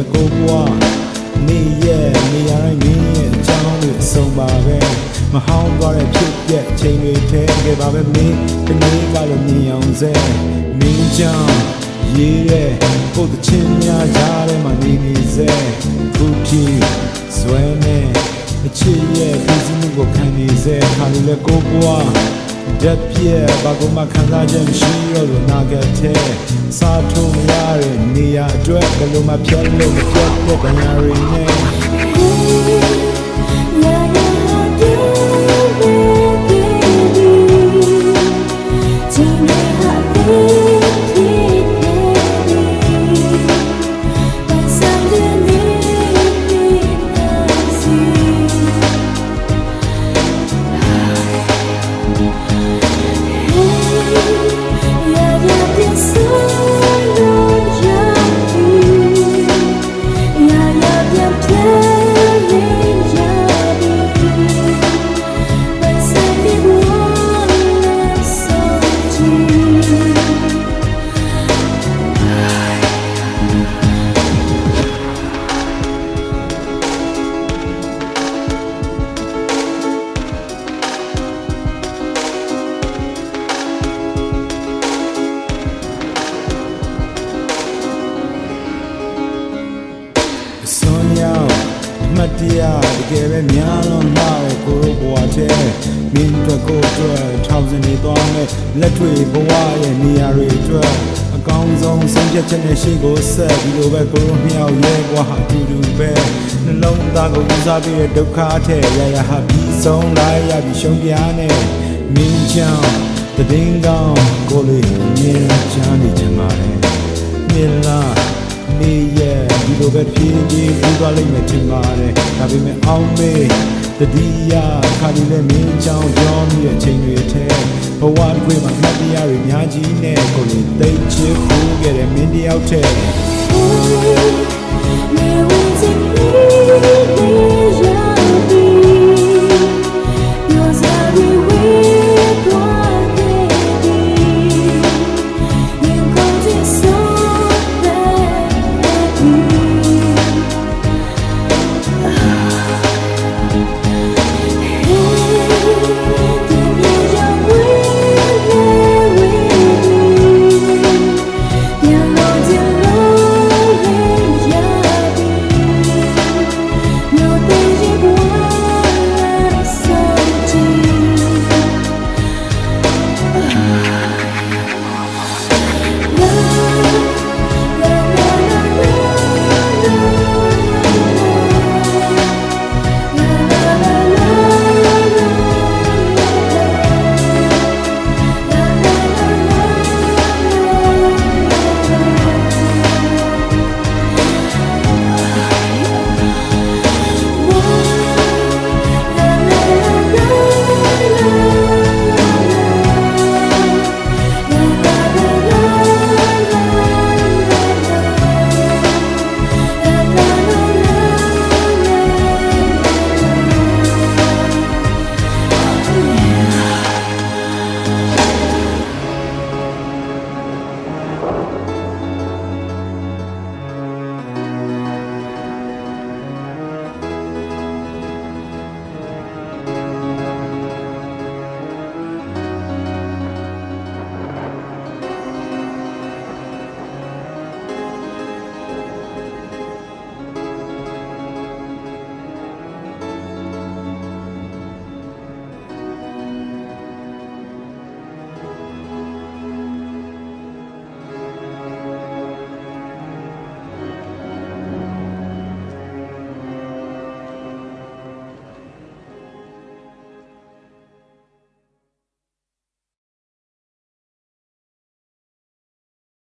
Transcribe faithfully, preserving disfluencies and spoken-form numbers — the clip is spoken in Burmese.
ကိုဘွားနေရဲ့နေရာတိုင်းမင်းရဲ့အကြောင်းတွေအဆုံးပါပဲမဟောင်းသွားတဲ့ဖြစ်ပျက်ချိန်တွေထဲခဲ့ပါပဲမင်းတနေ့ကလည်းမြင်အောင်စဲမင်းကြောင့်ရေးတဲ့ကိုယ်တချင်းများကြားထဲမှာနေနေစဲခုထိဇွဲနဲ့အချစ်ရဲ့ပြည်စည်းမှုကိုခံနေစဲခါလို့လေကိုဘွားဓာတ်ပြဲဘာကမှခံစားချက်မရှိတော့လို့နာခဲ့တဲ့စားထုံရတဲ့နေရာအတွက်ဘယ်လိုမှဖြတ်လို့မပြတ်တဲ့ဗညာရီနဲ့မတရားတကယ်ပဲများလုံးလာတဲ့ကိုရိုဘွားတဲ့မင်းတို့ကိုတွေ့ထောင်စင်နေသွားမဲ့လက်တွေဘဝရဲ့နေရာတွေအတွက်အကောင်းဆုံးဆုံးဖြတ်ချက်နဲ့ရှိကိုဆက်ပြီးလိုပဲကိုရိုမြောက်ရဲဘွားဟာအတူတူပဲနှလုံးသားကိုဦးစားပေးတဲ့ဒုက္ခထဲရရဟာပြီးဆုံးလိုက်ရပြီးရှုံးပြားနဲ့မင်းချောင်းတည်င်းကောင်းကိုလေးမြင်ချမ်းနေချင်ပါတယ်မြင်လားနေရဲ့ဒီလိုပဲဖြည်းဖြည်းပြီးသွားလိမ့်မယ်ထင်ပါတယ်ဒါပေမဲ့အောင်မေးတတိယခါဒီလည်းမင်းချောင်းပြောမိတဲ့အချိန်တွေထဲဘဝတစ်ခွေမှာမှတ်တရတွေအများကြီးနဲ့ကိုလေးသိချစ်ဖို့ခဲ့တဲ့မင်းတယောက်ထဲ